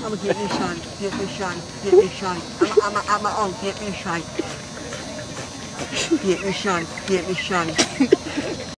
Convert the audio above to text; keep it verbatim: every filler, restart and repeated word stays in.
I'ma get me shine, get me shine, get me shine. I'm a, I'm a, I'm a, get me shine. Get me shine, get me shine.